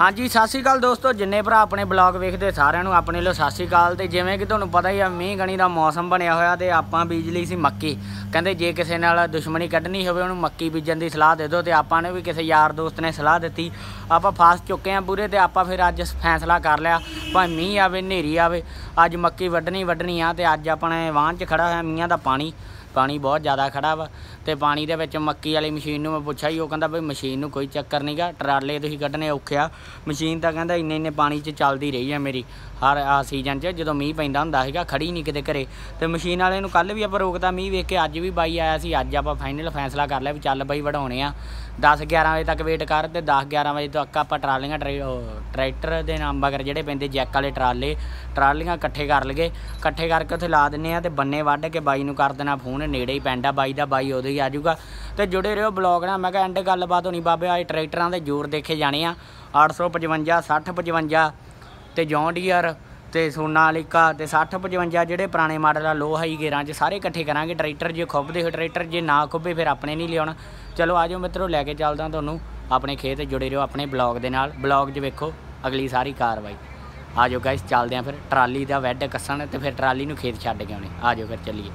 हाँ जी सत श्री अकाल दोस्तों, जिन्ने भरा अपने ब्लॉग वेखते सारिਆਂ ਨੂੰ अपने लो सत श्री अकाल। तो जिवें कि तुहानूं पता ही आ मींह गणी का मौसम बनया होया ते आपां बीज लई सी मक्की। कहंदे जे किसी नाल दुश्मनी कड्ढनी होवे उहनूं मक्की बीजण दी सलाह दे दो। ते आपां ने भी किसी यार दोस्त ने सलाह दित्ती, आपां फस चुके हैं पूरे। ते आपां फिर अज फैसला कर लिया भावें मींह आवे नेरी आवे, अज मक्की वड्ढनी आ। ते अज अपने वाहन च खड़ा होया मींह दा पानी बहुत ज़्यादा खड़ा वा। तो पानी दे विच मक्की वाली मशीन में पुछा ही, वो कहता बई मशीन कोई चक्कर नहीं गा, ट्राले तुसीं कड्ढने औखे आ, मशीन तो कहता इन्ने पानी च चलती रही है मेरी हर सीजन च जो मींह पैंदा हुंदा सीगा, खड़ी नहीं किते घरे। तो मशीन वाले नूं कल भी आपां रोकता मींह वेख के, अज भी बाई आया सी। अज आपां फाइनल फैसला कर लिया भी चल बई वढाउणे आ, 10-11 बजे तक वेट कर। तो 10-11 बजे तक आपां ट्रालियां ट्रैक्टर के नाम बगैर ਜਿਹੜੇ ਪੈਂਦੇ जैक वाले ट्रालियां इकट्ठे कर लगे, इकट्ठे करके उत्थे ला दिंने आ। ते बन्ने वढ के बाई नूं कर देना फोन, नेड़े ही पैंदा बाई दा, बाई उदों ही आ जाऊगा। तो जुड़े रहो ब्लॉग नाल। मैं कहा एंड गलबात होनी बाबे आज ट्रैक्टरां दे जोर देखे जाने आ। 855 6055 ते जॉन डीयर ते सोनालिका ते 6055 ਜਿਹੜੇ पुराने मॉडल आ लो हाई गेयरां च सारे इकट्ठे करांगे ट्रैक्टर। जे खुब्बदे हो ट्रैक्टर, जे ना खुब्बे फिर अपने नहीं लियाउणा। चलो आ जाओ मित्रों, लैके चलदा तुहानूं अपने खेत। जुड़े रहो अपने ब्लॉग दे नाल, ब्लॉग 'च वेखो अगली सारी कार्रवाई। आ जाओ गाइस चलदे हैं फिर ट्राली दा वैड कस्सण ते फिर ट्राली नूं खेत छड्ड के आउणे। आ जाओ फिर चलीए।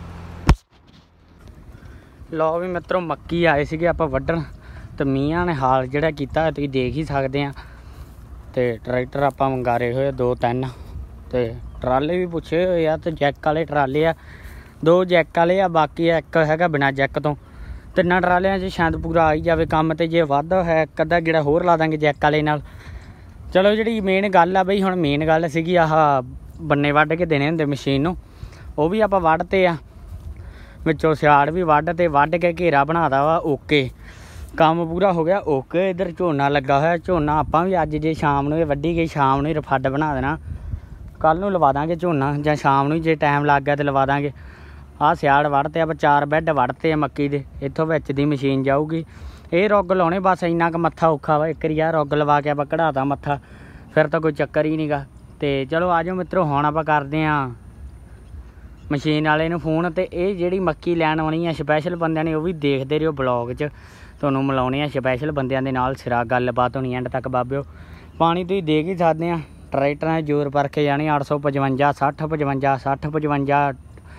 लो भी मित्रों मक्की आए सीगे आपां वड्ढण, ते मींहां ने हाल जिहड़ा कीता तुसीं देख ही सकदे आ। ते ट्रैक्टर आपां मंगारे होए 2-3, ते ट्राले भी पुछे होए आ। ते जैक वाले ट्राले आ, 2 जैक वाले आ, बाकी एक हैगा बिना जैक तो। 3 ट्रालियां 'च शायद पूरा आई जावे काम। ते जे वध है एक अद्धा गेड़ा होर ला दांगे जैक वाले नाल। चलो जी मेन गल आ बई, हुण मेन गल सीगी आह बन्ने वढ के देने हुंदे मशीन नूं, वो भी आपां वढते आ, विचों सियाड़ भी वढ के घेरा बनाता वा। ओके काम पूरा हो गया ओके। इधर झोना लगा होया, झोना आपां भी अज जे शाम नूं वड्ढी गई, शाम नूं रफड बना देना, कल नूं लवा दांगे झोना, जां शाम नूं जे टाइम लग गया तो लवा दांगे। आह सियाड़ वढते आपां 4 बैड वढते आ मक्की दे, इत्थों विच दी मशीन जाऊगी। ये रुग लाने बस इन्ना क मत्था औखा वा, एक वारी आ रुग लवा के आपां कढ़ाता मत्था, फिर तो कोई चक्कर ही नहीं गा। तो चलो आ जाओ मित्रों हुण आपां करदे आ मशीन वाले नूं फोन। तो ये जिहड़ी मक्की लैण आउणी आ स्पैशल बंदिਆਂ ने, वो भी देखते रहियो ब्लॉग 'च, तुहानूं मिलाउने आ स्पैशल बंदिਆਂ दे नाल। सिरा गलबात होनी एंड तक बाबिओ। पानी तुसीं देख ही सकदे आ, ट्रैक्टरां जोर परखे जाने 855 6055 6055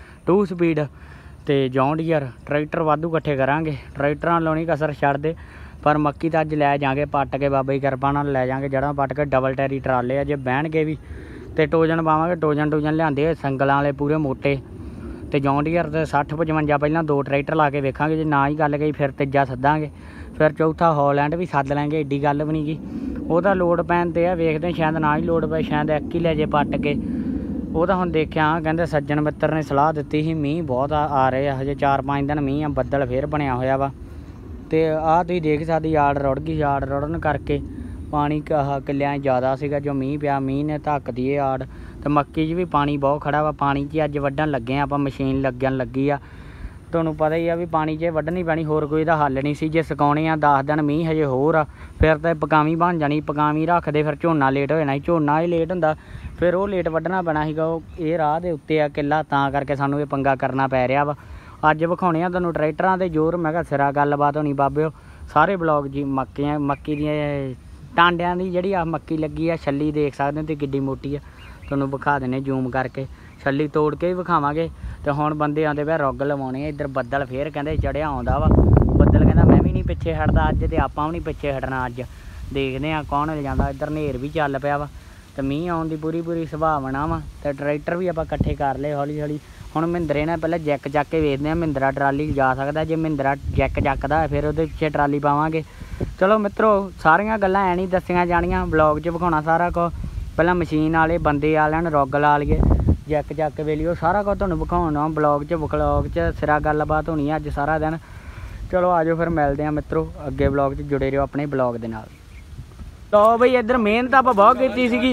2 स्पीड ते जॉन डीयर ट्रैक्टर वाधू इकट्ठे करांगे। ट्रैक्टरां लाउणी कसर छड्ड दे, पर मक्की तो अज लै जाएंगे पट के, बाबे की किरपा नाल लै जाएंगे जड़ा पट के। डबल टैरी ट्राले अजे बहणगे भी, तो टोजन पावांगे, टोजन लिआंदे संगलां वाले पूरे मोटे। तो जॉन डीयर ते 6055 पहलां 2 ट्रैक्टर ला के वेखांगे, जे ना ही गल गई फिर तीजा सद्दांगे, फिर चौथा हॉलैंड भी सद लेंगे। एड्डी गल भी नहीं गी, ओहदा लोड पैण ते आ, वेखदे शायद ना ही लोड पे, शायद एक ही लै जे पट के। वो तो हुण देखिया कहंदे सज्जन मित्र ने सलाह दित्ती ही, मींह बहुत आ रहे हजे 4-5 दिन मींह आ, बदल फिर बनया होया वा। तो आह तुसीं देख सकदे यार्ड रुड़ गई, यार्ड रुड़न करके पानी किल्लियां ज़्यादा सीगा जो मींह पिया, मींह ने धक्क दी यार्ड। तो मक्की 'च भी पानी बहुत खड़ा वा, पानी 'च अज वड्ढण लगे आपां, मशीन लगन लगी आ। तुहानूं पता ही आ भी पानी 'च वड्ढनी पैनी, होर कोई इहदा हल नहीं सी। जे सुकाउणे आ 10 दिन मींह हजे होर आ, फिर तो पकामी बन जानी, पकामी रखदे फिर झोना लेट हो जाना, झोना ही लेट हुंदा, फिर वो लेट वड्ढना पैना सीगा। ये राह दे उत्ते आ किला, तां करके सानूं ये पंगा करना पै रिहा वा। अज विखाउने आ तुहानूं ट्रैक्टरां दे जोर। मैं कहा सिरा गलबात होनी बाबिओ, सारे ब्लॉग जी मक्की दियां टांडियां दी जिहड़ी आ मक्की लगी आ, छल्ली देख सकदे हो किड्डी मोटी आ, तुहानूं विखा दिंदे जूम करके, छल्ली तोड़ के भी विखावांगे। तो हुण बंदे आंदे पए रुग लवाउणे। इधर बद्दल फिर कहंदे चढ़िया आउंदा वा, बद्दल कहंदा मैं भी नहीं पिछे हटदा अज, ते आपां भी नहीं पिछे हटना अज, देखदे आ कौन ले जांदा। इधर नेर भी चल पिया वा, तो मींह आउण दी पूरी संभावना वा। तो ट्रैक्टर भी आपां इकट्ठे कर लए हौली हौली। हुण महिंद्रे ने पहले जैक चक के वेखदे आ, महिंद्रा ट्राली जा सकदा, जे महिंद्रा जैक चकदा फिर उहदे पिछे ट्राली पावांगे। चलो मित्रों सारियां गल्लां ऐ नहीं दस्सियां जाणियां, ब्लॉग 'च विखाउणा सारा कुछ। पहलां मशीन वाले बंदे आलिआं नूं रुग ला लईए, जैक चक वेलिओ, सारा कुछ तुहानूं विखाउणा ब्लॉग 'च सिरा गलबात होनी अज सारा दिन। चलो आ जाओ फिर मिलदे आ मित्रों अगे ब्लॉग 'च, जुड़े रहो अपने ब्लॉग दे नाल। तो बई इधर मेहनत आपां बहुत कीती सीगी,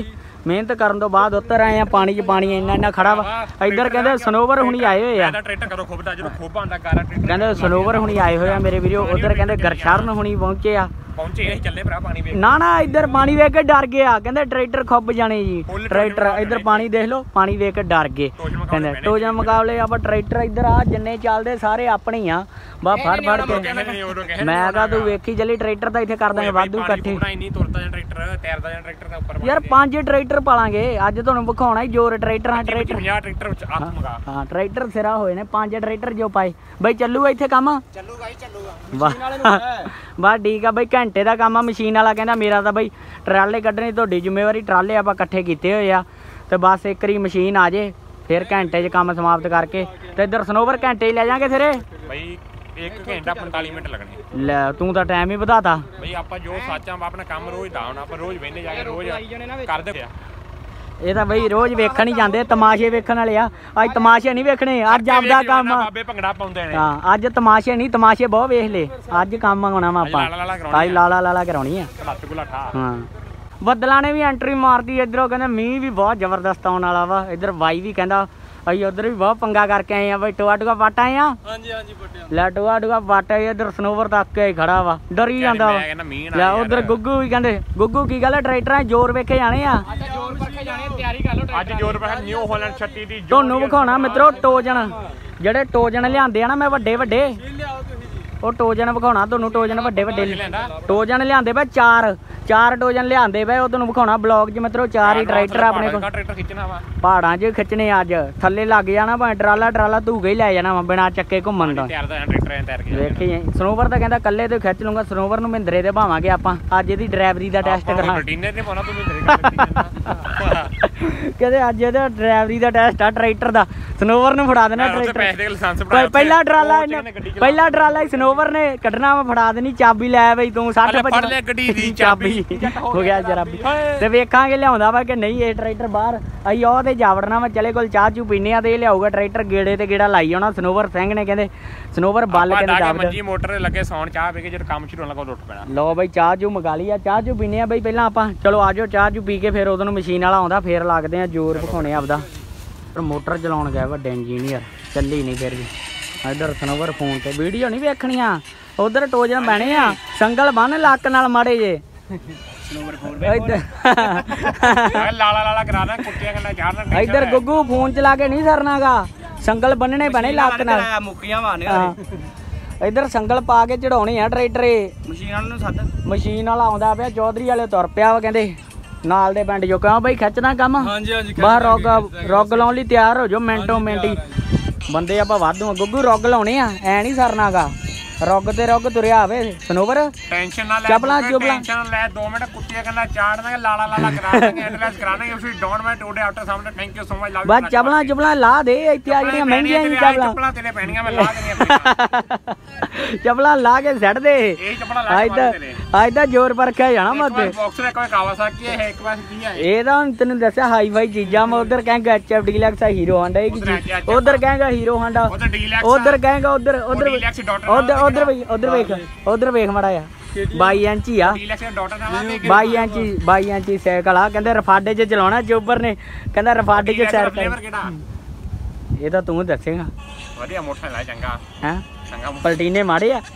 ਮਿਹਨਤ ਕਰਨ ਤੋਂ ਬਾਅਦ ਉੱਤਰ ਆਏ ਆ ਪਾਣੀ 'ਚ ਪਾਣੀ ਇੰਨਾ ਖੜਾ ਵਾ ਇੱਧਰ ਕਹਿੰਦੇ ਸਨੋਵਰ ਹੁਣੀ ਆਏ ਹੋਏ ਆ ਕਹਿੰਦੇ ਸਨੋਵਰ ਹੁਣੀ ਆਏ ਹੋਏ ਆ ਮੇਰੇ ਵੀਰੋ ਉਧਰ ਕਹਿੰਦੇ ਗਰਸ਼ਰਨ ਹੁਣੀ ਪਹੁੰਚੇ ਆ ਨਾ ਇੱਧਰ ਪਾਣੀ ਵੇਖ ਕੇ ਡਰ ਗਏ ਆ ਕਹਿੰਦੇ ਟਰੈਕਟਰ ਖੁੱਬ ਜਾਣੇ ਜੀ ਟਰੈਕਟਰ ਇੱਧਰ ਪਾਣੀ ਦੇਖ ਲਓ ਪਾਣੀ ਵੇਖ ਕੇ ਡਰ ਗਏ ਕਹਿੰਦੇ ਟੋਜਨ ਮੁਕਾਬਲੇ ਆਪਾਂ ਟਰੈਕਟਰ ਇੱਧਰ ਆ ਜਿੰਨੇ ਚੱਲਦੇ ਸਾਰੇ ਆਪਣੇ ਹੀ ਆ ਬਾ ਫੜ ਕੇ ਮੈਂ ਕਹਾ ਤੂੰ ਵੇਖੀ ਚੱਲੀ ਟਰੈਕਟਰ ਤਾਂ ਇੱਥੇ ਕਰ ਦਾਂਗੇ ਵਾਧੂ ਇਕੱਠੇ ਯਾਰ 5 ਟਰੈਕਟਰ ਪਾਲਾਂਗੇ ਅੱਜ ਤੁਹਾਨੂੰ ਵਿਖਾਉਣਾ ਹੀ ਜ਼ੋਰ ਟਰੈਕਟਰਾਂ ਹਾਂ ਟਰੈਕਟਰ ਸਿਰਾ ਹੋਏ ਨੇ 5 ਟਰੈਕਟਰ ਜੋ ਪਾਏ ਬਈ ਚੱਲੂਗਾ ਇੱਥੇ ਕੰਮ ਬਸ ਠੀਕ ਆ ਬਈ ਘੰਟੇ ਦਾ ਕੰਮ ਆ ਮਸ਼ੀਨ ਵਾਲਾ ਕਹਿੰਦਾ ਮੇਰਾ ਤਾਂ ਬਈ ਟਰਾਲੇ ਕੱਢਣੇ ਤੁਹਾਡੀ ਜ਼ਿੰਮੇਵਾਰੀ ਟਰਾਲੇ ਆਪਾਂ ਇਕੱਠੇ ਕੀਤੇ ਹੋਏ ਆ ਤੇ ਬਸ ਇੱਕ ਵਾਰੀ ਮਸ਼ੀਨ ਆ ਜੇ ਫਿਰ ਘੰਟੇ 'ਚ ਕੰਮ ਸਮਾਪਤ ਕਰਕੇ ਤੇ ਇੱਧਰ ਸਨੋਵਰ ਘੰਟੇ ਹੀ ਲੈ ਜਾਾਂਗੇ ਸਿਰੇ ਬਈ 1 ਘੰਟਾ 45 ਮਿੰਟ ਲੱਗਣੇ ਲੈ ਤੂੰ ਤਾਂ ਟਾਈਮ ਹੀ ਵਧਾਤਾ ਬਈ ਆਪਾਂ ਜੋ ਸੱਚਾਂ ਆਪਣਾ ਕੰਮ ਰੋਜ਼ ਦਾ ਹੁਣ ਆਪਾਂ ਰੋਜ਼ ਵੇਨੇ ਜਾ ਕੇ ਰੋਜ਼ ਕਰਦੇ ਆ ਇਹ ਤਾਂ ਬਈ ਰੋਜ਼ ਵੇਖਣ ਹੀ ਜਾਂਦੇ ਤਮਾਸ਼ੇ ਵੇਖਣ ਵਾਲੇ ਆ ਅੱਜ ਤਮਾਸ਼ੇ ਨਹੀਂ ਵੇਖਣੇ ਅੱਜ ਆਪਦਾ ਕੰਮ ਬਾਬੇ ਭੰਗੜਾ ਪਾਉਂਦੇ ਨੇ ਹਾਂ ਅੱਜ ਤਮਾਸ਼ੇ ਨਹੀਂ ਤਮਾਸ਼ੇ ਬਹੁਤ ਵੇਖ ਲੈ ਅੱਜ ਕੰਮ ਆਉਣਾ ਵਾ ਆਪਾਂ ਅੱਜ ਲਾਲਾ ਕਰਾਉਣੀ ਆ ਹਾਂ ਬੱਦਲਾਂ ਨੇ ਵੀ ਐਂਟਰੀ ਮਾਰਦੀ ਇਧਰੋਂ ਕਹਿੰਦੇ ਮੀਂਹ ਵੀ ਬਹੁਤ ਜ਼ਬਰਦਸਤ ਆਉਣ ਵਾਲਾ ਵਾ ਇਧਰ ਬਾਈ ਵੀ ਕਹਿੰਦਾ ਅਸੀਂ ਉਧਰ ਵੀ ਬਹੁਤ ਪੰਗਾ ਕਰਕੇ ਆਏ ਆ ਬਈ ਟੋਆ ਪੱਟ ਆਏ ਆ ਲੈ ਟੋਆ ਪੱਟ ਆਏ ਇਧਰ ਸਨੋਵਰ ਤੱਕ ਕੇ ਖੜਾ ਵਾ ਡਰੀ ਜਾਂਦਾ ਵਾ ਲੈ ਉਧਰ ਗੁੱਗੂ ਵੀ ਕਹਿੰਦੇ ਗੁੱਗੂ ਕੀ ਗੱਲ ਟਰੈਕਟਰਾਂ ਜ਼ੋਰ ਵੇਖੇ ਜਾਣੇ ਆ ਅੱਜ ਜ਼ੋਰ ਵੇਖ ਨਿਊ ਹਾਲੈਂਡ 36 ਦੀ ਤੁਹਾਨੂੰ ਵਿਖਾਉਣਾ ਮਿੱਤਰੋ ਟੋਜਨ ਜਿਹੜੇ ਟੋਜਨ ਲਿਆਂਦੇ ਆ ਨਾ ਮੈਂ ਵੱਡੇ ਉਹ ਟੋਜਨ ਵਿਖਾਉਣਾ ਤੁਹਾਨੂੰ ਟੋਜਨ ਵੱਡੇ ਟੋਜਨ ਲਿਆਂਦੇ ਪਏ ਚਾਰ ਟੋਜਨ ਲਿਆਂਦੇ ਪਏ ਉਹ ਤੁਹਾਨੂੰ ਵਿਖਾਉਣਾ ਬਲੌਗ 'ਚ ਮਿੱਤਰੋ 4 ਹੀ ਟਰੈਕਟਰ ਆਪਣੇ ਕੋਲ ਪਹਾੜਾਂ 'ਚ ਖਿੱਚਣੇ ਅੱਜ ਥੱਲੇ ਲੱਗ ਜਾਣਾ ਭਾਵੇਂ ਟਰਾਲਾ ਧੂਗਾ ਹੀ ਲੈ ਜਾਣਾ ਵਾ ਬਿਨਾਂ ਚੱਕੇ ਘੁੰਮਣ ਦਾ ਵੇਖੀ ਸਨੋਵਰ ਤਾਂ ਕਹਿੰਦਾ ਕੱਲੇ ਤੇ ਖਿੱਚ ਲੂੰਗਾ ਸਨੋਵਰ ਨੂੰ ਮਹਿੰਦਰੇ ਤੇ ਭਾਵਾਂਗੇ ਆਪਾਂ ਅੱਜ ਇਹਦੀ ਡਰਾਈਵਰੀ ਦਾ ਟੈਸਟ ਕਰਾਂਗੇ ਕਹਿੰਦੇ ਅੱਜ ਇਹਦਾ ਡਰਾਈਵਰੀ ਦਾ ਟੈਸਟ ਆ ਟਰੈਕਟਰ ਦਾ ਸਨੋਵਰ ਨੂੰ ਫੜਾ ਦੇਣਾ ਟਰੈਕਟਰ ਪਹਿਲਾ ਟਰਾਲਾ ਹੀ ਸਨੋਵਰ ਨੇ ਕੱਢਣਾ ਵਾ ਫੜਾ ਦੇਣੀ ਚਾਬੀ ਲੈ ਬਈ ਤੂੰ 60 ਫੜ ਲੈ ਗੱਡੀ ਦੀ ਚਾਬੀ ਹੋ ਗਿਆ ਜਰਾਬੀ ਤੇ ਵੇਖਾਂਗੇ ਲਿਆਉਂਦਾ ਵਾ ਕਿ ਨਹੀਂ ਇਹ ਟਰੈਕਟਰ ਬਾਹਰ ਅਸੀਂ ਉਹ ਤੇ ਜਾਵੜਨਾ ਵਾ ਚਲੇ ਕੋਲ ਚਾਹ ਚੂ ਪੀਨੇ ਆ ਤੇ ਇਹ ਲਿਆਊਗਾ ਟਰੈਕਟਰ ਗੇੜੇ ਤੇ ਗੇੜਾ ਲਾਈ ਆਉਣਾ ਸਨੋਵਰ ਸਿੰਘ ਨੇ ਕਹਿੰਦੇ ਸਨੋਵਰ ਬੱਲ ਕੇ ਜਾਵੜ ਮੰਜੀ ਮੋਟਰ ਲੱਗੇ ਸੌਣ ਚਾਹ ਪੀ ਕੇ ਜਦੋਂ ਕੰਮ ਸ਼ੁਰੂ ਹੋਣ ਲੱਗਾ ਉੱਠ ਪੈਣਾ ਲਓ ਬਈ ਚਾਹ ਚੂ ਮੰਗਾ ਲਈ ਆ ਚਾਹ ਚੂ ਪੀਨੇ ਆ ਬਈ ਪਹਿਲਾਂ ਆਪਾਂ ਚਲੋ ਆਜੋ ਚਾਹ ਚੂ ਪੀ ਕੇ ਫਿਰ ਉਦੋਂ ਨੂੰ ਮਸ਼ੀਨ ਵਾਲਾ ਆਉਂਦਾ ਫਿਰ ਲੱਗਦੇ ਆ ਜ਼ੋਰ ਵਿਖਾਉਣੇ ਆਪਦਾ ਮੋਟਰ ਚਲਾਉਣ ਗਿਆ ਵੱਡੇ ਇੰਜੀਨੀਅਰ ਚੱਲੀ ਨਹੀਂ ਫਿਰ ਵੀ ਇੱਧਰ ਸਨੋਵਰ ਫੋਨ ਤੇ ਵੀਡੀਓ ਨਹੀਂ ਵੇਖਣੀਆਂ ਉਧਰ ਟੋਜਨ ਬਹਿਣੇ ਆ ਸੰਗਲ ਬੰਨ ਲੱਕ ਨਾਲ ਮਾੜੇ ਜੇ ਇੱਧਰ ਗੁੱਗੂ ਫੋਨ ਚਲਾ ਕੇ ਨਹੀਂ ਸਰਨਾਗਾ ਸੰਗਲ ਬੰਨਣੇ ਪੈਣੇ ਲੱਕ ਨਾਲ ਇੱਧਰ ਸੰਗਲ ਪਾ ਕੇ ਚੜਾਉਣੇ ਆ ਟਰੈਕਟਰ ਮਸ਼ੀਨ ਵਾਲਾ ਆਉਂਦਾ ਪਿਆ ਚੌਧਰੀ ਵਾਲੇ ਤੁਰ ਪਿਆ ਵਾ ਕਹਿੰਦੇ ਨਾਲ ਦੇ ਪਿੰਡ ਜੋ ਕਿਉਂ ਬਈ ਖਿੱਚਣਾ ਕੰਮ ਬਾਹਰ ਰੋਗ ਲਾਉਣ ਲਈ ਤਿਆਰ ਹੋ ਜਾਓ ਮਿੰਟੋ ਮਿੰਟ ਬੰਦੇ ਆਪਾਂ ਵਾਧੂ ਗੁੱਗੂ ਰੋਗ ਲਾਉਣੇ ਆ ਐ ਨਹੀਂ ਸਰਨਾਗਾ ਰੁੱਗ ਤੇ ਰੁੱਗ ਤੁਰਿਆ ਆਵੇ ਸਨੋਵਰ ਟੈਨਸ਼ਨ ਨਾ ਲੈ ਟੈਨਸ਼ਨ ਲੈ 2 ਮਿੰਟ ਕੁੱਤੀਆਂ ਕੰਨਾ ਚਾੜ ਦਾਂਗੇ ਲਾਲਾ ਕਰਾ ਦਾਂਗੇ ਐਡਰੈਸ ਕਰਾ ਦਾਂਗੇ ਤੁਸੀਂ ਡੋਂਟ ਮਾਈਂਡ ਟੂਡੇ ਆਫਟਰ ਸਾਹਮਣੇ thank you so much love ਬਸ ਚਪਲਾਂ ਲਾ ਦੇ ਇੱਥੇ ਆ ਜਿਹੜੀਆਂ ਮਹਿੰਗੀਆਂ ਹੀ ਚਪਲਾਂ ਤੇਰੇ ਪੈਣੀਆਂ ਮੈਂ ਲਾ ਦੇਣੀਆਂ ਚਪਲਾਂ ਲਾ ਕੇ ਸੱਟ ਦੇ ਇਹ ਚਪਲਾਂ ਲਾ ਕੇ ਅੱਜ ਤਾਂ ਜ਼ੋਰ ਪਰਖਿਆ ਜਾਣਾ ਮੱਥੇ ਬਾਕਸਰ ਕੋਈ ਕਾਵਾਸਾਕੀ ਹੈ ਇੱਕ ਵਾਰ ਕੀ ਹੈ ਇਹ ਤਾਂ ਤੈਨੂੰ ਦੱਸਿਆ ਹਾਈ ਫਾਈ ਚੀਜ਼ਾਂ ਮੈਂ ਉਧਰ ਕਹਾਂਗਾ ਐਚਐਫ ਡੀਲੈਕਸ ਆ ਹੀਰੋ ਹਾਂਡਾ ਇਹ ਕੀ ਉਧਰ ਕਹਾਂਗਾ ਹੀਰੋ ਹਾਂਡਾ ਉਧਰ ਕਹਾਂਗਾ ਉਧਰ ਵੇਖ ਮਾੜਾ ਆ 22 ਇੰਚੀ ਆ 22 ਇੰਚੀ ਸਾਈਕਲ ਆ ਕਹਿੰਦੇ ਰਫਾਡੇ 'ਚ ਚਲਾਉਣਾ ਜੋਬਰ ਨੇ ਕਹਿੰਦਾ ਰਫਾਡੇ 'ਚ ਸੈਰ ਕਰ ਇਹ ਤਾਂ ਤੂੰ ਦੱਸੇਗਾ ਵਧੀਆ ਮੋਟਰਸਾਈਕਲ ਆ ਚੰਗਾ ਹੈ ਪਲਟੀਨੇ ਮਾੜੇ ਆ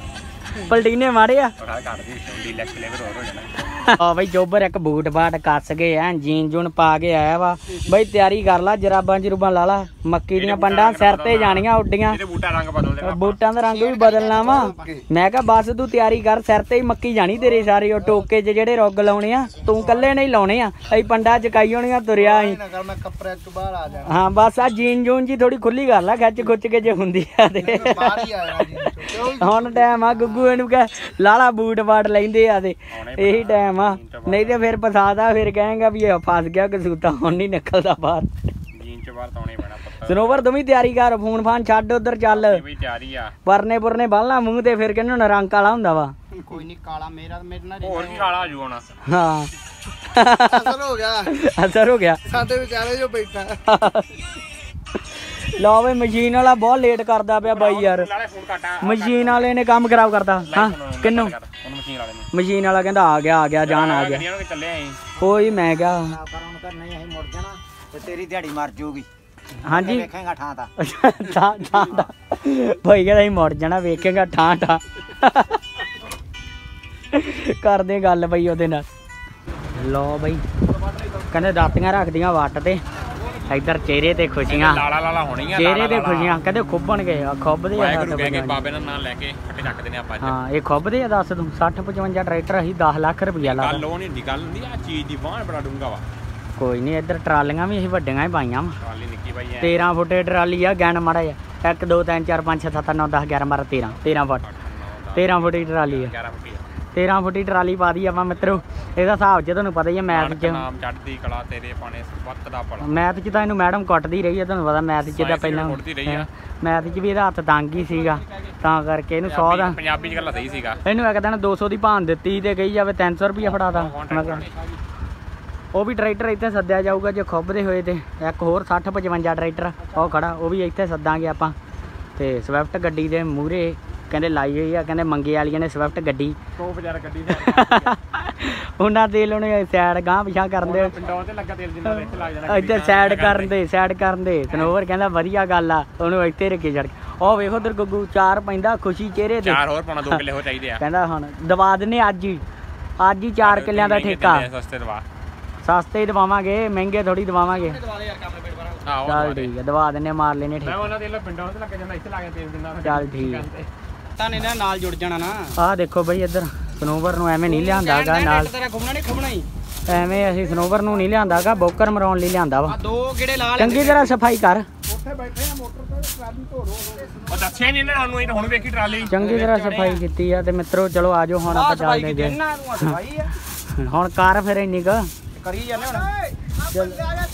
ਆ ਬਈ ਜੋਬਰ ਇੱਕ ਬੂਟ ਬਾਟ ਕੱਸ ਗਏ ਐ ਜੀਨ ਜੂਨ ਪਾ ਕੇ ਆਇਆ ਵਾ ਬਈ ਤਿਆਰੀ ਕਰ ਲਾ ਜਰਾਬਾਂ ਜਰੂਬਾਂ ਲਾ ਲਾ ਮੱਕੀ ਦੀਆਂ ਪੰਡਾਂ ਸਿਰ ਤੇ ਜਾਣੀਆਂ ਉੱਡੀਆਂ ਬੂਟਾਂ ਦਾ ਰੰਗ ਵੀ ਬਦਲਣਾ ਵਾ ਮੈਂ ਕਿਹਾ ਬਸ ਤੂੰ ਤਿਆਰੀ ਕਰ ਸਿਰ ਤੇ ਹੀ ਮੱਕੀ ਜਾਣੀ ਤੇਰੇ ਸਾਰੇ ਉਹ ਟੋਕੇ 'ਚ ਜਿਹੜੇ ਰੁੱਗ ਲਾਉਣੇ ਆ ਤੂੰ ਕੱਲੇ ਨਹੀਂ ਲਾਉਣੇ ਆ ਅਸੀਂ ਪੰਡਾਂ ਚਕਾਈ ਹੋਣੀਆਂ ਤੁਰਿਆ ਅਸੀਂ ਹਾਂ ਬਸ ਆ ਜੀਨ ਜੂਨ ਜੀ ਥੋੜੀ ਖੁੱਲੀ ਕਰ ਲਾ ਖਿੱਚ ਖੁੱਚ ਕੇ ਜੇ ਹੁੰਦੀ ਆ ਤੇ ਹੁਣ ਟਾਈਮ ਆ ਗੁੱਗੂ ਇਹਨੂੰ ਕਹਿ ਲਾਲਾ ਬੂਟ ਬਾਟ ਲੈਂਦੇ ਆ ਤੇ ਇਹੀ ਟਾਈਮ ਆ ਨਹੀਂ ਤੇ ਫਿਰ ਪਸਾਦਾ ਫਿਰ ਕਹੇਗਾ ਵੀ ਇਹ ਫਸ ਗਿਆ ਕਸੂਤਾ ਹੁਣ ਨਹੀਂ ਨਿਕਲਦਾ ਬਾਹਰ ਸਨੋਵਰ ਤੂੰ ਵੀ ਤਿਆਰੀ ਕਰ ਫੋਨ ਫਾਨ ਛੱਡ ਉਧਰ ਚੱਲ ਪਰਨੇ ਪੁਰਨੇ ਬੰਨ੍ਹਲਾ ਮੂੰਹ ਤੇ ਫਿਰ ਕਹਿੰਦੇ ਹੁਣ ਰੰਗ ਕਾਲਾ ਹੁੰਦਾ ਵਾ ਕੋਈ ਨਹੀਂ ਕਾਲਾ ਮੇਰਾ ਮੇਰੇ ਨਾਲ ਹੋਰ ਵੀ ਕਾਲਾ ਆਜੂ ਹੁਣ ਹਾਂ ਅਸਰ ਹੋ ਗਿਆ ਸਾਡੇ ਵਿਚਾਰੇ ਜੋ ਬੈਠਾ लो बई मशीन वाला बहुत लेट करदा पिया बाई यार मशीन वाले ने काम खराब करता हाँ किन्नू मशीन वाला कहंदा आ गया जान आ गया कोई मैं क्या तेरी दिहाड़ी मर जाऊगी हाँ जी वेखेगा ਠਾਂ ਤਾਂ भाई कहदा ही मुड़ जाना वेखेगा ਠਾਂ ਠਾਂ ਕਰਦੇ ਗੱਲ ਬਈ ਉਹਦੇ ਨਾਲ ਲੋ ਬਈ ਕਹਿੰਦੇ ਦਾਤੀਆਂ ਰੱਖਦੀਆਂ ਵੱਟ ਤੇ ਇੱਧਰ ਚਿਹਰੇ ਤੇ ਖੁਸ਼ੀਆਂ ਲਾਲਾ ਹੋਣੀਆਂ ਚਿਹਰੇ ਤੇ ਖੁਸ਼ੀਆਂ ਕਹਿੰਦੇ ਖੁੱਬਣਗੇ ਆ ਖੁੱਬਦੇ ਆ ਵਾਹਿਗੁਰੂ ਕਹਿ ਕੇ ਬਾਬੇ ਦਾ ਨਾਮ ਲੈ ਕੇ ਫੱਟੇ ਚੱਕਦੇ ਨੇ ਆਪਾਂ ਹਾਂ ਇਹ ਖੁੱਬਦੇ ਆ ਦੱਸ ਤੂੰ 60 55 ਟਰੈਕਟਰ ਅਸੀਂ 10 ਲੱਖ ਰੁਪਈਆ ਲਾ ਗੱਲ ਉਹ ਨਹੀਂ ਹੁੰਦੀ ਗੱਲ ਹੁੰਦੀ ਆ ਚੀਜ਼ ਦੀ ਬਾਹਰ ਬੜਾ ਡੂੰਗਾ ਵਾ ਕੋਈ ਨਹੀਂ ਇੱਧਰ ਟਰਾਲੀਆਂ ਵੀ ਅਸੀਂ ਵੱਡੀਆਂ ਹੀ ਪਾਈਆਂ ਵਾ ਟਰਾਲੀ ਨਿੱਕੀ ਬਾਈ ਐ 13 ਫੁੱਟ ਦੀ ਟਰਾਲੀ ਆ ਗੈਨ ਮਾੜਾ ਜਿਹਾ 1 2 3 4 5 6 7 9 10 11 12 13 ਫੁੱਟ 13 ਫੁੱਟ ਦੀ ਟਰਾਲੀ ਆ 11 ਫੁੱਟੀ 13 ਫੁੱਟੀ ਟਰਾਲੀ ਪਾ ਦੀ ਆਪਾਂ ਮਿੱਤਰੋ ਇਹਦਾ ਹਿਸਾਬ ਚ ਤੁਹਾਨੂੰ ਪਤਾ ਹੀ ਹੈ ਮੈਥ ਚ ਨਾਮ ਚੜ੍ਹਦੀ ਕਲਾ ਤੇਰੇ ਪਾਣੇ ਵਕਤ ਦਾ ਭਲਾ ਮੈਥ ਚ ਤਾਂ ਇਹਨੂੰ ਮੈਡਮ ਕੁੱਟਦੀ ਰਹੀ ਹੈ ਤੁਹਾਨੂੰ ਪਤਾ ਮੈਥ ਚ ਤਾਂ ਪਹਿਲਾਂ ਮੈਥ ਚ ਵੀ ਇਹਦਾ ਹੱਥ ਤੰਗ ਹੀ ਸੀਗਾ ਤਾਂ ਕਰਕੇ ਇਹਨੂੰ 100 ਦਾ ਪੰਜਾਬੀ ਚ ਗੱਲ ਸਹੀ ਸੀਗਾ ਇਹਨੂੰ ਇੱਕ ਦਿਨ 200 ਦੀ ਭਾਨ ਦਿੱਤੀ ਤੇ ਕਹੀ ਜਾਵੇ 300 ਰੁਪਏ ਫੜਾਤਾ ਉਹ ਵੀ ਟਰੈਕਟਰ ਇੱਥੇ ਸੱਦਿਆ ਜਾਊਗਾ ਜੇ ਖੁੱਬਦੇ ਹੋਏ ਤੇ ਇੱਕ ਹੋਰ 60 55 ਟਰੈਕਟਰ ਉਹ ਖੜਾ ਉਹ ਵੀ ਇੱਥੇ ਸੱਦਾਂਗੇ ਆਪਾਂ ਤੇ ਸਵਿਫਟ ਗੱਡੀ ਦੇ ਮੂਹਰੇ ਕਹਿੰਦੇ ਲਾਈ ਹੋਈ ਆ ਕਹਿੰਦੇ ਮੰਗੇ ਵਾਲੀਆਂ ਨੇ ਸਵਿਫਟ ਗੱਡੀ ਉਹ ਵਿਚਾਰਾ ਗੱਡੀ ਉਹਨਾਂ ਤੇਲ ਉਹਨੇ ਸਾਈਡ ਗਾਂ ਪਿਛਾਂ ਕਰਨ ਦੇ ਪਿੰਡੋਂ ਤੇ ਲੱਗਾ ਤੇਲ ਜਿੰਨਾ ਇੱਥੇ ਲੱਗ ਜਾਣਾ ਇੱਥੇ ਸਾਈਡ ਕਰਨ ਦੇ ਤਨੋਵਰ ਕਹਿੰਦਾ ਵਧੀਆ ਗੱਲ ਆ ਉਹਨੂੰ ਇੱਥੇ ਰੱਖੇ ਛੜ ਉਹ ਵੇਖੋ ਉਧਰ ਗੁੱਗੂ ਚਾਰ ਪੈਂਦਾ ਖੁਸ਼ੀ ਚਿਹਰੇ ਤੇ 4 ਹੋਰ ਪਾਉਣਾ 2 ਕਿੱਲੇ ਹੋ ਚਾਹੀਦੇ ਆ ਕਹਿੰਦਾ ਹੁਣ ਦਵਾ ਦਿੰਨੇ ਅੱਜ ਹੀ 4 ਕਿੱਲਿਆਂ ਦਾ ਠੇਕਾ ਸਸਤੇ ਹੀ ਦਵਾਵਾਂਗੇ ਮਹਿੰਗੇ ਥੋੜੀ ਦਵਾਵਾਂਗੇ ਚੱਲ ਠੀਕ ਹੈ ਦਵਾ ਦਿੰਨੇ ਮਾਰ ਲੈਨੇ ਮੈਂ ਉਹਨਾਂ ਦੇ ਪਿੰਡੋਂ ਤੇ ਲੱਗ ਜਾਂਦਾ ਇੱਥੇ ਲਾ ਕੇ ਤੇਲ ਜਿੰਨਾ ਚੱਲ ਠੀਕ ਤਾਂ ਇਹਨਾਂ ਨਾਲ ਜੁੜ ਜਾਣਾ ਨਾ ਆਹ ਦੇਖੋ ਬਈ ਇੱਧਰ ਸਨੋਵਰ ਨੂੰ ਐਵੇਂ ਨਹੀਂ ਲਿਆਂਦਾਗਾ ਨਾਲ ਤੇਰਾ ਘੁੰਮਣਾ ਨਹੀਂ ਖੁੰਮਣਾ ਹੀ ਐਵੇਂ ਅਸੀਂ ਸਨੋਵਰ ਨੂੰ ਨਹੀਂ ਲਿਆਂਦਾਗਾ ਬੋਕਰ ਮਰਾਉਣ ਲਈ ਲਿਆਂਦਾ ਵਾ ਆ 2 ਗੇੜੇ ਲਾ ਲੈ ਚੰਗੀ ਤਰ੍ਹਾਂ ਸਫਾਈ ਕਰ ਉੱਥੇ ਬੈਠੇ ਆ ਮੋਟਰ ਤੇ ਟਰਾਲੀ ਧੋ ਰੋ ਉਹ ਦੱਸਿਆ ਨਹੀਂ ਇਹਨਾਂ ਨੂੰ ਹੁਣ ਵੇਖੀ ਟਰਾਲੀ ਚੰਗੀ ਤਰ੍ਹਾਂ ਸਫਾਈ ਕੀਤੀ ਆ ਤੇ ਮਿੱਤਰੋ ਚਲੋ ਆਜੋ ਹੁਣ ਆਪਾਂ ਚੱਲਦੇ ਜੇ ਸਫਾਈ ਆ ਹੁਣ ਕਰ ਫਿਰ ਇੰਨੀ ਕ ਕਰੀ ਜਾਂਦੇ ਹੁਣ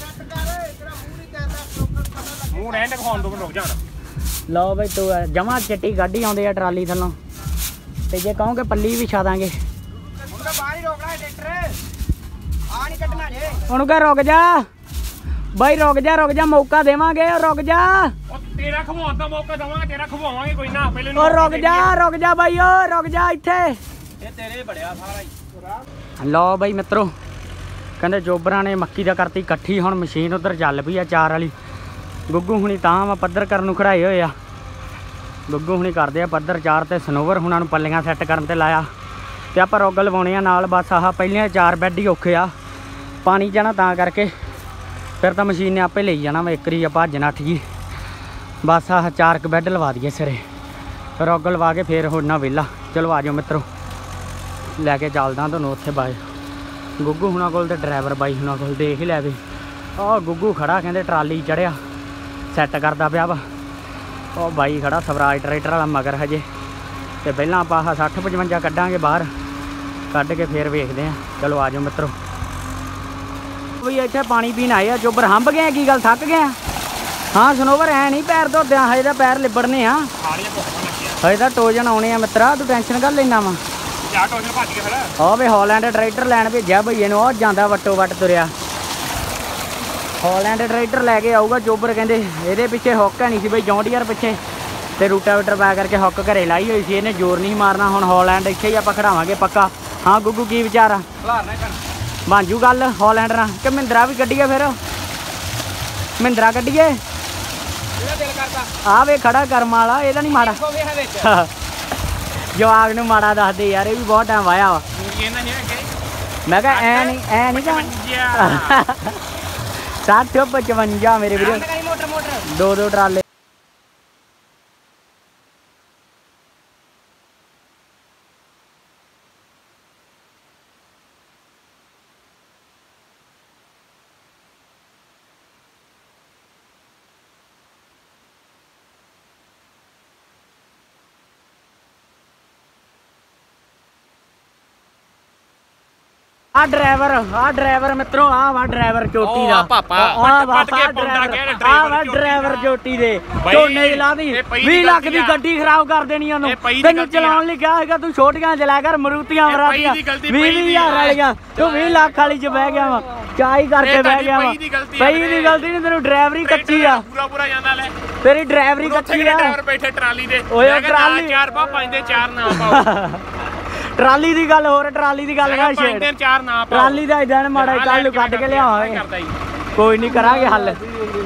ਮੂੰਹ ਰਹਿਣ ਦੇ ਖਾਣ ਤੋਂ ਰੁਕ ਜਾਣ ਲਓ ਬਈ ਤੂੰ ਜਮਾ ਚਿੱਟੀ ਗੱਡੀ ਆਉਂਦੇ ਆ ਟਰਾਲੀ ਥੱਲੋਂ ਤੇ ਜੇ ਕਹੋਗੇ ਪੱਲੀ ਵੀ ਛਾ ਦਾਂਗੇ ਉਹਦਾ ਬਾਹਰ ਹੀ ਰੋਕਣਾ ਹੈ ਟਰੈਕਟਰ ਆ ਨਹੀਂ ਕੱਢਣਾ ਜੇ ਉਹਨੂੰ ਕਹ ਰੁਕ ਜਾ ਬਾਈ ਰੁਕ ਜਾ ਮੌਕਾ ਦੇਵਾਂਗੇ ਰੁਕ ਜਾ ਉਹ ਤੇਰਾ ਖਵਾਉਣ ਦਾ ਮੌਕਾ ਦਵਾਂਗੇ ਤੇਰਾ ਖਵਾਵਾਂਗੇ ਕੋਈ ਨਾ ਪਹਿਲੇ ਉਹ ਰੁਕ ਜਾ ਬਾਈ ਓ ਰੁਕ ਜਾ ਇੱਥੇ ਇਹ ਤੇਰੇ ਬੜਿਆ ਸਾਰਾ ਹੀ ਲਓ ਬਾਈ ਮਿੱਤਰੋ ਕਹਿੰਦੇ ਜੋਬਰਾਂ ਨੇ ਮੱਕੀ ਦਾ ਕਰਤੀ ਇਕੱਠੀ ਹੁਣ ਮਸ਼ੀਨ ਉਧਰ ਚੱਲ ਪਈ ਆ 4 ਵਾਲੀ ਗੁੱਗੂ ਹੁਣੀ ਤਾਂ ਵਾ ਪੱਧਰ ਕਰਨ ਨੂੰ ਖੜਾਏ ਹੋਏ ਆ ਗੁੱਗੂ ਹੁਣੀ ਕਰਦੇ ਆ ਪੱਧਰ 4 ਤੇ ਸਨੋਵਰ ਹੁਣਾਂ ਨੂੰ ਪੱਲੀਆਂ ਸੈੱਟ ਕਰਨ ਤੇ ਲਾਇਆ ਤੇ ਆਪਾਂ ਰੋਗ ਲਵਾਉਣੇ ਆ ਨਾਲ ਬਸ ਆਹ ਪਹਿਲੀਆਂ 4 ਬੈੱਡ ਹੀ ਔਖੇ ਆ ਪਾਣੀ ਜਾਣਾ ਤਾਂ ਕਰਕੇ ਫਿਰ ਤਾਂ ਮਸ਼ੀਨ ਨੇ ਆਪੇ ਲਈ ਜਾਣਾ ਮੈਂ ਇੱਕ ਰੀ ਆ ਭੱਜ ਨੱਠ ਗਈ ਬਸ ਆਹ 4 ਕ ਬੈੱਡ ਲਵਾ ਦਈਏ ਸਿਰੇ ਰੋਗ ਲਵਾ ਕੇ ਫਿਰ ਹੁਣ ਨਾ ਵਿਹਲਾ ਚਲੋ ਆ ਜਾਓ ਮਿੱਤਰੋ ਲੈ ਕੇ ਚੱਲਦਾ ਤੁਹਾਨੂੰ ਉੱਥੇ ਬਾਏ ਗੁੱਗੂ ਹੁਣਾਂ ਕੋਲ ਤੇ ਡਰਾਈਵਰ ਬਾਈ ਹੁਣਾਂ ਕੋਲ ਦੇਖ ਹੀ ਲੈ ਵੀ ਆਹ ਗੁੱਗੂ ਖੜਾ ਕਹਿੰਦੇ ਟਰਾਲੀ ਚੜਿਆ ਸੈੱਟ ਕਰਦਾ ਪਿਆ ਵਾ ਉਹ ਬਾਈ ਖੜਾ ਸਵਰਾਜ ਟਰੈਕਟਰ ਵਾਲਾ ਮਗਰ ਹਜੇ ਤੇ ਪਹਿਲਾਂ ਆਪਾਂ ਆਹ 60 55 ਕੱਢਾਂਗੇ ਬਾਹਰ ਕੱਢ ਕੇ ਫੇਰ ਵੇਖਦੇ ਆ ਚਲੋ ਆ ਜਾਓ ਮਿੱਤਰੋ ਵੀ ਇੱਥੇ ਪਾਣੀ ਪੀਣ ਆਏ ਆ ਚੋਬਰ ਹੰਬ ਗਏ ਕੀ ਗੱਲ ਥੱਕ ਗਏ ਹਾਂ ਸਨੋਵਰ ਐ ਨਹੀਂ ਪੈਰ ਧੋਦਿਆਂ ਹਜੇ ਤਾਂ ਪੈਰ ਲਿਬੜਨੇ ਆ ਹਜੇ ਤਾਂ ਟੋਜਨ ਆਉਣੇ ਆ ਮਿੱਤਰਾ ਤੂੰ ਟੈਨਸ਼ਨ ਕਰ ਲੈਣਾ ਵਾ ਉਹ ਵੇ ਹਾਲੈਂਡ ਟਰੈਕਟਰ ਲੈਣ ਭੇਜਿਆ ਭਈਏ ਨੂੰ ਉਹ ਜਾਂਦਾ ਵੱਟੋ ਵੱਟ ਤੁਰਿਆ ਹਾਲੈਂਡ ਟਰੈਕਟਰ ਲੈ ਕੇ ਆਊਗਾ ਜੋਬਰ ਕਹਿੰਦੇ ਇਹਦੇ ਪਿੱਛੇ ਹੁੱਕ ਨਹੀਂ ਸੀ ਬਈ ਜੌਂਡੀਅਰ ਪਿੱਛੇ ਤੇ ਰੂਟਾਵੇਟਰ ਪਾ ਕਰਕੇ ਹੁੱਕ ਘਰੇ ਲਾਈ ਹੋਈ ਸੀ ਇਹਨੇ ਜ਼ੋਰ ਨਹੀਂ ਮਾਰਨਾ ਹੁਣ ਹਾਲੈਂਡ ਇੱਥੇ ਹੀ ਆਪਾਂ ਖੜਾਵਾਂਗੇ ਪੱਕਾ ਹਾਂ ਗੁੱਗੂ ਕੀ ਵਿਚਾਰ ਆ ਬਣ ਜੂ ਗੱਲ ਹਾਲੈਂਡ ਨਾਲ ਕਿ ਮਹਿੰਦਰਾ ਵੀ ਕੱਢੀਏ ਫਿਰ ਮਹਿੰਦਰਾ ਕੱਢੀਏ ਆ ਵੇ ਖੜਾ ਕਰਮ ਵਾਲਾ ਇਹਦਾ ਨਹੀਂ ਮਾੜਾ ਜਵਾਗ ਨੂੰ ਮਾੜਾ ਦੱਸਦੇ ਯਾਰ ਇਹ ਵੀ ਬਹੁਤ ਟਾਈਮ ਵਾਇਆ ਵਾ ਮੈਂ ਕਿਹਾ ਐ ਨਹੀਂ 60 55 ਮੇਰੇ ਵੀਰੇ ਦੋ ਟਰਾਲੇ ਆ ਡਰਾਈਵਰ ਮਿੱਤਰੋ ਆ ਵਾ ਡਰਾਈਵਰ ਚੋਟੀ ਦਾ ਡਰਾਈਵਰ ਚੋਟੀ ਦੇ ਝੋਨੇ ਦੀ ਲਾ ਦੀ 20 ਲੱਖ ਦੀ ਗੱਡੀ ਖਰਾਬ ਕਰ ਦੇਣੀ ਉਹਨੂੰ ਤੈਨੂੰ ਚਲਾਉਣ ਲਈ ਕਿਹਾ ਹੈਗਾ ਤੂੰ ਛੋਟੀਆਂ ਚਲਾ ਕਰ ਮਰੂਤੀਆਂ ਮਰਾਤੀਆਂ 20,000 ਵਾਲੀਆਂ ਤੂੰ 20 ਲੱਖ ਵਾਲੀ ਚ ਬਹਿ ਗਿਆ ਵਾ ਚਾਈ ਕਰਕੇ ਬਹਿ ਗਿਆ ਵਾ ਪਈ ਦੀ ਗਲਤੀ ਨਹੀਂ ਤੈਨੂੰ ਡਰਾਈਵਰੀ ਕੱਚੀ ਆ ਪੂਰਾ ਜਾਂਦਾ ਲੈ ਤੇਰੀ ਡਰਾਈਵਰੀ ਕੱਚੀ ਆ ਡਰਾਈਵਰ ਬੈਠੇ ਟਰਾਲੀ ਦੇ ਓਏ ਟਰਾਲੀ 4 ਪਾ 5 ਦੇ 4 ਨਾ ਪਾਓ ਟਰਾਲੀ ਦੀ ਗੱਲ ਹੋਰ ਟਰਾਲੀ ਦੀ ਗੱਲ ਨਾ ਛੇੜ 5 ਦੇ 4 ਨਾ ਪਾਓ ਟਰਾਲੀ ਦਾ ਇਦਾਂ ਮਾੜਾ ਕੱਲ ਨੂੰ ਕੱਢ ਕੇ ਲਿਆਵਾਂਗੇ ਕੋਈ ਨਹੀਂ ਕਰਾਂਗੇ ਹੱਲ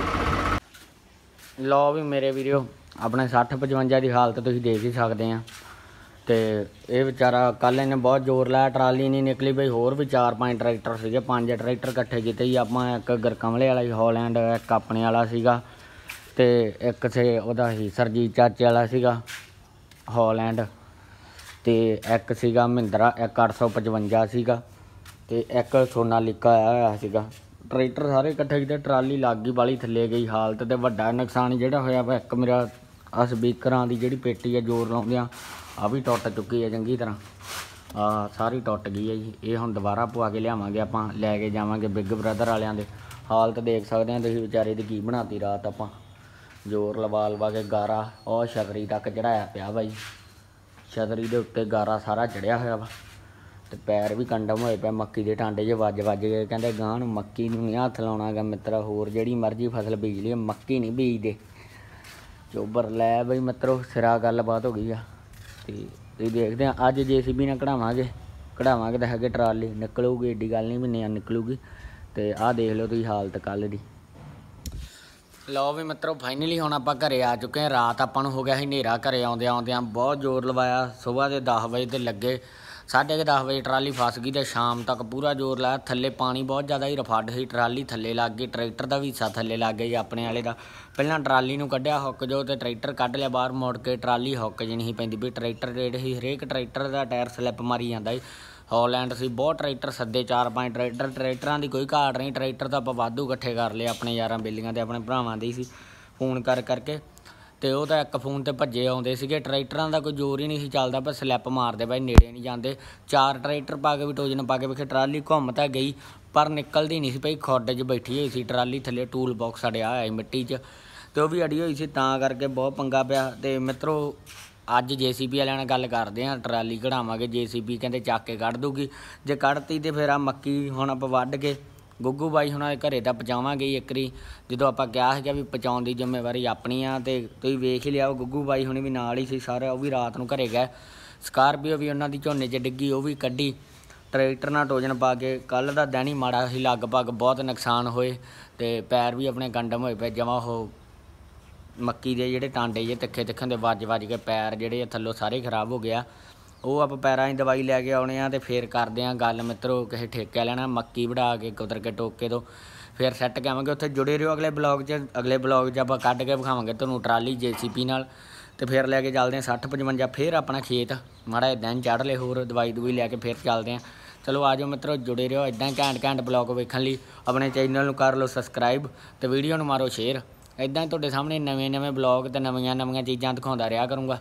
ਲਓ ਵੀ ਮੇਰੇ ਵੀਡੀਓ ਆਪਣੇ 60-55 ਦੀ ਹਾਲਤ ਤੁਸੀਂ ਦੇਖ ਹੀ ਸਕਦੇ ਆ ਤੇ ਇਹ ਵਿਚਾਰਾ ਕੱਲ ਇਹਨੇ ਬਹੁਤ ਜ਼ੋਰ ਲਾਇਆ ਟਰਾਲੀ ਨਹੀਂ ਨਿਕਲੀ ਬਈ ਹੋਰ ਵੀ 4-5 ਟਰੈਕਟਰ ਸੀਗੇ 5 ਟਰੈਕਟਰ ਇਕੱਠੇ ਕੀਤੇ ਹੀ ਆਪਾਂ ਇੱਕ ਗਰਕਮਲੇ ਵਾਲਾ ਸੀ ਹੌਲੈਂਡ ਇੱਕ ਆਪਣੇ ਵਾਲਾ ਸੀਗਾ ਤੇ ਇੱਕ ਸੇ ਉਹਦਾ ਸੀ ਸਰਜੀਤ ਚਾਚੇ ਵਾਲਾ ਸੀਗਾ ਹੌਲੈਂਡ ਤੇ ਇੱਕ ਸੀਗਾ ਮਹਿੰਦਰਾ ਇੱਕ 855 ਸੀਗਾ ਤੇ ਇੱਕ ਸੋਨਾਲੀਕਾ ਆਇਆ ਹੋਇਆ ਸੀਗਾ ਟਰੈਕਟਰ ਸਾਰੇ ਇਕੱਠੇ ਕੀਤੇ ਟਰਾਲੀ ਲੱਗ ਗਈ ਬਾਲੀ ਥੱਲੇ ਗਈ ਹਾਲਤ ਤੇ ਵੱਡਾ ਨੁਕਸਾਨ ਜਿਹੜਾ ਹੋਇਆ ਵਾ ਇੱਕ ਮੇਰਾ ਆ ਸਪੀਕਰਾਂ ਦੀ ਜਿਹੜੀ ਪੇਟੀ ਆ ਜ਼ੋਰ ਲਾਉਂਦਿਆਂ ਆ ਵੀ ਟੁੱਟ ਚੁੱਕੀ ਹੈ ਚੰਗੀ ਤਰ੍ਹਾਂ ਆ ਸਾਰੀ ਟੁੱਟ ਗਈ ਹੈ ਜੀ ਇਹ ਹੁਣ ਦੁਬਾਰਾ ਪਵਾ ਕੇ ਲਿਆਵਾਂਗੇ ਆਪਾਂ ਲੈ ਕੇ ਜਾਵਾਂਗੇ ਬਿੱਗ ਬ੍ਰਦਰ ਵਾਲਿਆਂ ਦੇ ਹਾਲਤ ਦੇਖ ਸਕਦੇ ਆ ਤੁਸੀਂ ਵਿਚਾਰੇ ਦੀ ਕੀ ਬਣਾਤੀ ਰਾਤ ਆਪਾਂ ਜ਼ੋਰ ਲਵਾ ਕੇ ਗਾਰਾ ਉਹ ਛਤਰੀ ਤੱਕ ਚੜਾਇਆ ਪਿਆ ਬਾਈ ਛਤਰੀ ਦੇ ਉੱਤੇ ਗਾਰਾ ਸਾਰਾ ਚੜਿਆ ਹੋਇਆ ਵਾ ਤੇ ਪੈਰ ਵੀ ਕੰਡਮ ਹੋਏ ਪਿਆ ਮੱਕੀ ਦੇ ਟਾਂਡੇ 'ਚ ਵੱਜ ਗਏ ਕਹਿੰਦੇ ਗਾਂ ਨੂੰ ਮੱਕੀ ਨੂੰ ਨਹੀਂ ਹੱਥ ਲਾਉਣਾ ਗਾ ਮਿੱਤਰਾ ਹੋਰ ਜਿਹੜੀ ਮਰਜ਼ੀ ਫਸਲ ਬੀਜ ਲਈ ਮੱਕੀ ਨਹੀਂ ਬੀਜਦੇ ਚੋਬਰ ਲੈ ਬਈ ਮਿੱਤਰੋ ਸਿਰਾ ਗੱਲਬਾਤ ਹੋ ਗਈ ਆ ਤੇ ਤੁਸੀਂ ਦੇਖਦੇ ਆ ਅੱਜ JCB ਨਾਲ ਕਢਾਵਾਂਗੇ ਤਾਂ ਹੈਗੇ ਟਰਾਲੀ ਨਿਕਲੂਗੀ ਏਡੀ ਗੱਲ ਨਹੀਂ ਵੀ ਨਿਕਲੂਗੀ ਤੇ ਆਹ ਦੇਖ ਲਓ ਤੁਸੀਂ ਹਾਲਤ ਕੱਲ ਦੀ ਲਓ ਵੀ ਮਿੱਤਰੋ ਫਾਈਨਲੀ ਹੁਣ ਆਪਾਂ ਘਰੇ ਆ ਚੁੱਕੇ ਹਾਂ ਰਾਤ ਆਪਾਂ ਨੂੰ ਹੋ ਗਿਆ ਸੀ ਹਨੇਰਾ ਘਰੇ ਆਉਂਦਿਆਂ ਬਹੁਤ ਜ਼ੋਰ ਲਵਾਇਆ ਸਵੇਰ ਦੇ 10 ਵਜੇ ਤੇ ਲੱਗੇ 10:30 ਵਜੇ ਟਰਾਲੀ ਫਸ ਗਈ ਤੇ ਸ਼ਾਮ ਤੱਕ ਪੂਰਾ ਜ਼ੋਰ ਲਾਇਆ ਥੱਲੇ ਪਾਣੀ ਬਹੁਤ ਜ਼ਿਆਦਾ ਹੀ ਰਫੜ ਸੀ ਟਰਾਲੀ ਥੱਲੇ ਲੱਗ ਗਈ ਟਰੈਕਟਰ ਦਾ ਵੀ ਹਿੱਸਾ ਥੱਲੇ ਲੱਗ ਗਿਆ ਜੀ ਆਪਣੇ ਵਾਲੇ ਦਾ ਪਹਿਲਾਂ ਟਰਾਲੀ ਨੂੰ ਕੱਢਿਆ ਹੁੱਕ ਜੋ ਤੇ ਟਰੈਕਟਰ ਕੱਢ ਲਿਆ ਬਾਹਰ ਮੁੜ ਕੇ ਟਰਾਲੀ ਹੁੱਕ ਜੀ ਨਹੀਂ ਪੈਂਦੀ ਵੀ ਟਰੈਕਟਰ ਰੇਡ ਸੀ ਹਰੇਕ ਟਰੈਕਟਰ ਦਾ ਟਾਇਰ ਸਲਿੱਪ ਮਾਰੀ ਜਾਂਦਾ ਸੀ ਹੌਲੈਂਡ ਸੀ ਬਹੁਤ ਟਰੈਕਟਰ ਸੱਦੇ 4-5 ਟਰੈਕਟਰਾਂ ਦੀ ਕੋਈ ਘਾਟ ਨਹੀਂ ਟਰੈਕਟਰ ਤਾਂ ਆਪਾਂ ਵਾਧੂ ਇਕੱਠੇ ਕਰ ਲਏ ਆਪਣੇ ਯਾਰਾਂ ਬੇਲੀਆਂ ਤੇ ਆਪਣੇ ਭਰਾਵਾਂ ਦੇ ਸੀ ਫੋਨ ਕਰਕੇ ਤੇ ਉਹ ਤਾਂ ਇੱਕ ਫੋਨ ਤੇ ਭੱਜੇ ਆਉਂਦੇ ਸੀਗੇ ਟਰੈਕਟਰਾਂ ਦਾ ਕੋਈ ਜ਼ੋਰ ਹੀ ਨਹੀਂ ਸੀ ਚੱਲਦਾ ਪਰ ਸਲਿੱਪ ਮਾਰਦੇ ਬਾਈ ਨੇੜੇ ਨਹੀਂ ਜਾਂਦੇ 4 ਟਰੈਕਟਰ ਪਾ ਕੇ ਵੀ ਟੋਜਨ ਪਾ ਕੇ ਵੇਖੇ ਟਰਾਲੀ ਘੁੰਮ ਤਾਂ ਗਈ ਪਰ ਨਿਕਲਦੀ ਨਹੀਂ ਸੀ ਭਾਈ ਖੁੱਡ 'ਚ ਬੈਠੀ ਹੋਈ ਸੀ ਟਰਾਲੀ ਥੱਲੇ ਟੂਲ ਬਾਕਸ ਅੜਿਆ ਹੋਇਆ ਸੀ ਮਿੱਟੀ 'ਚ ਤੇ ਉਹ ਵੀ ਅੜੀ ਹੋਈ ਸੀ ਤਾਂ ਕਰਕੇ ਬਹੁਤ ਪੰਗਾ ਪਿਆ ਤੇ ਮਿੱਤਰੋ ਅੱਜ JCB ਵਾਲਿਆਂ ਨਾਲ ਗੱਲ ਕਰਦੇ ਹਾਂ ਟਰਾਲੀ ਕਢਾਵਾਂਗੇ JCB ਕਹਿੰਦੇ ਚੱਕ ਕੇ ਕੱਢ ਦੂਗੀ ਜੇ ਕੱਢਤੀ ਤੇ ਫਿਰ ਆ ਮੱਕੀ ਹੁਣ ਆਪਾਂ ਵੱਢ ਕੇ ਗੁੱਗੂ ਬਾਈ ਹੁਣਾਂ ਦੇ ਘਰੇ ਤਾਂ ਪਹੁੰਚਾਵਾਂਗੇ ਇੱਕ ਵਾਰੀ ਜਦੋਂ ਆਪਾਂ ਕਿਹਾ ਸੀਗਾ ਵੀ ਪਹੁੰਚਾਉਣ ਦੀ ਜ਼ਿੰਮੇਵਾਰੀ ਆਪਣੀ ਆ ਤੇ ਤੁਸੀਂ ਵੇਖ ਹੀ ਲਿਆ ਗੁੱਗੂ ਬਾਈ ਹੁਣੀ ਵੀ ਨਾਲ ਹੀ ਸੀ ਸਾਰਾ ਉਹ ਵੀ ਰਾਤ ਨੂੰ ਘਰੇ ਗਏ ਸਕਾਰਪੀਓ ਵੀ ਉਹਨਾਂ ਦੀ ਝੋਨੇ 'ਚ ਡਿੱਗੀ ਉਹ ਵੀ ਕੱਢੀ ਟਰੈਕਟਰ ਨਾਲ ਟੋਜਨ ਪਾ ਕੇ ਕੱਲ੍ਹ ਦਾ ਦਿਨ ਹੀ ਮਾੜਾ ਸੀ ਲਗਭਗ ਬਹੁਤ ਨੁਕਸਾਨ ਹੋਏ ਤੇ ਪੈਰ ਵੀ ਆਪਣੇ ਕੰਡਮ ਹੋਏ ਪਏ ਜਮਾਂ ਉਹ ਮੱਕੀ ਦੇ ਜਿਹੜੇ ਟਾਂਡੇ ਜੇ ਤਿੱਖੇ ਦੇ ਵੱਜ ਕੇ ਪੈਰ ਜਿਹੜੇ ਥੱਲੋਂ ਸਾਰੇ ਖਰਾਬ ਹੋ ਗਿਆ ਉਹ ਆਪਾਂ ਪੈਰਾਂ ਦੀ ਦਵਾਈ ਲੈ ਕੇ ਆਉਣੇ ਆ ਤੇ ਫਿਰ ਕਰਦੇ ਆ ਗੱਲ ਮਿੱਤਰੋ ਕਿਸੇ ਠੇਕੇ ਲੈਣਾ ਮੱਕੀ ਵਢਾ ਕੇ ਕੁਤਰ ਕੇ ਟੋਕੇ ਤੋਂ ਫਿਰ ਸੈੱਟ ਕੇ ਆਵਾਂਗੇ ਉੱਥੇ ਜੁੜੇ ਰਹੋ ਅਗਲੇ ਬਲੌਗ 'ਚ ਆਪਾਂ ਕੱਢ ਕੇ ਵਿਖਾਵਾਂਗੇ ਤੁਹਾਨੂੰ ਟਰਾਲੀ JCB ਨਾਲ ਤੇ ਫਿਰ ਲੈ ਕੇ ਚੱਲਦੇ ਆ 60-55 ਫਿਰ ਆਪਣਾ ਖੇਤ ਮਾੜਾ ਦਿਨ ਚੜ੍ਹ ਲਏ ਹੋਰ ਦਵਾਈ ਲੈ ਕੇ ਫਿਰ ਚੱਲਦੇ ਆ ਚਲੋ ਆ ਜਾਓ ਮਿੱਤਰੋ ਜੁੜੇ ਰਹੋ ਇੱਦਾਂ ਘੈਂਟ ਬਲੌਗ ਵੇਖਣ ਲਈ ਆਪਣੇ ਚੈਨਲ ਨੂੰ ਕਰ ਲਓ ਸਬਸਕ੍ਰਾਈਬ ਤੇ ਵੀਡੀਓ ਨੂੰ ਮਾਰੋ ਸ਼ੇਅਰ ਇੱਦਾਂ ਹੀ ਤੁਹਾਡੇ ਸਾਹਮਣੇ ਨਵੇਂ ਬਲੌਗ ਤੇ ਨਵੀਆਂ ਚੀਜ਼ਾਂ ਦਿਖਾਉਂਦਾ ਰਿਹਾ ਕਰੂੰਗਾ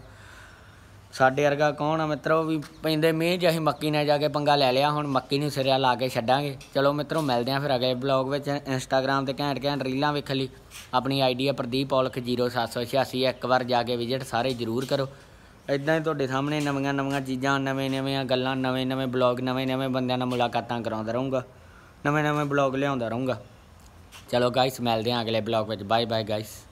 ਸਾਡੇ ਵਰਗਾ ਕੌਣ ਆ ਮਿੱਤਰੋ ਵੀ ਪੈਂਦੇ ਮੀਂਹ 'ਚ ਅਸੀਂ ਮੱਕੀ ਨਾਲ ਜਾ ਕੇ ਪੰਗਾ ਲੈ ਲਿਆ ਹੁਣ ਮੱਕੀ ਨੂੰ ਸਿਰਿਆ ਲਾ ਕੇ ਛੱਡਾਂਗੇ ਚਲੋ ਮਿੱਤਰੋ ਮਿਲਦੇ ਹਾਂ ਫਿਰ ਅਗਲੇ ਬਲੌਗ ਵਿੱਚ ਇੰਸਟਾਗ੍ਰਾਮ ਤੇ ਘੈਂਟ ਰੀਲਾਂ ਵੇਖਣ ਲਈ ਆਪਣੀ ID ਆ ਪ੍ਰਦੀਪ ਔਲਖ 0786 ਇੱਕ ਵਾਰ ਜਾ ਕੇ ਵਿਜ਼ਿਟ ਸਾਰੇ ਜ਼ਰੂਰ ਕਰੋ ਇੱਦਾਂ ਹੀ ਤੁਹਾਡੇ ਸਾਹਮਣੇ ਨਵੀਆਂ ਚੀਜ਼ਾਂ ਨਵੀਆਂ ਗੱਲਾਂ ਨਵੇਂ ਬਲੌਗ ਨਵੇਂ ਬੰਦਿਆਂ ਨਾਲ ਮੁਲਾਕਾਤਾਂ ਕਰਾਉਂਦਾ ਰਹੂੰਗਾ ਨਵੇਂ ਬਲੌਗ ਲਿਆਉਂਦਾ ਰਹੂੰਗਾ ਚਲੋ ਗਾਇਸ ਮਿਲਦੇ ਹਾਂ ਅਗਲੇ ਬਲੌਗ ਵਿੱਚ ਬਾਏ ਗਾਇਸ